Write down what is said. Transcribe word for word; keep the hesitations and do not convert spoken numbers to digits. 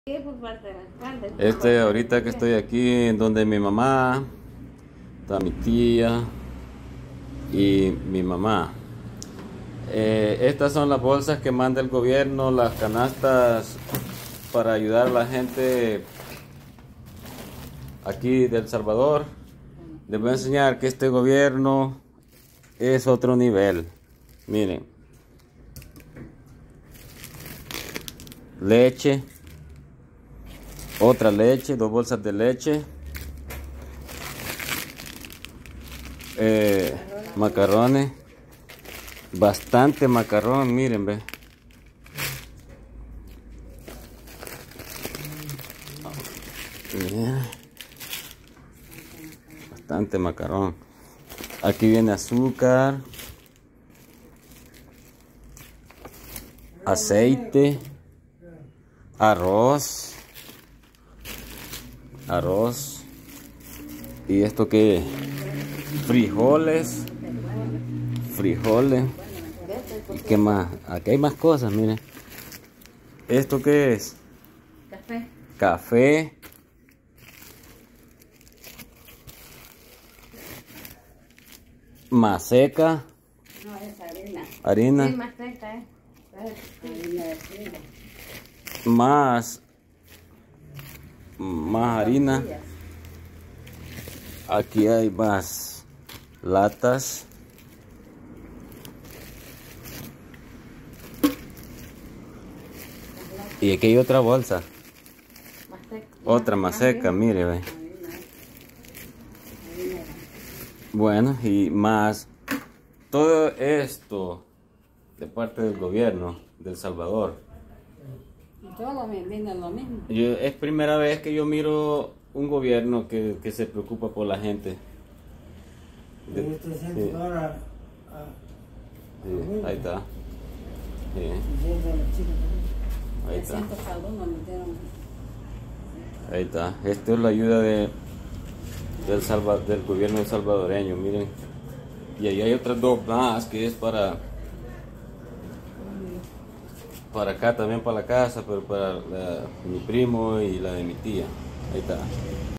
Este, ahorita que estoy aquí, en donde mi mamá, está mi tía y mi mamá. Eh, estas son las bolsas que manda el gobierno, las canastas para ayudar a la gente aquí de El Salvador. Les voy a enseñar que este gobierno es otro nivel. Miren, leche, otra leche, dos bolsas de leche, eh, macarrones, bastante macarrón, miren, ve. Miren. Bastante macarrón. Aquí viene azúcar, aceite, arroz, arroz, y esto que frijoles, frijoles, y qué más, aquí hay más cosas, miren. ¿Esto qué es? Café. Café. Maseca. No, es harina. Harina. Sí, maseca, ¿eh? Harina de trigo. Más. Más harina. Aquí hay más latas. Y aquí hay otra bolsa. Maseca. Otra maseca, mire, ve. Bueno, y más todo esto de parte del gobierno de El Salvador. Y todo me viene lo mismo. Yo, es primera vez que yo miro un gobierno que, que se preocupa por la gente. De, sí. Ahora, Sí, ahí está. Sí. Ahí está. Ahí está. Esto es la ayuda de, del, Salva, del gobierno salvadoreño, miren. Y ahí hay otras dos más que es para para acá también, para la casa, pero para la, mi primo y la de mi tía. Ahí está.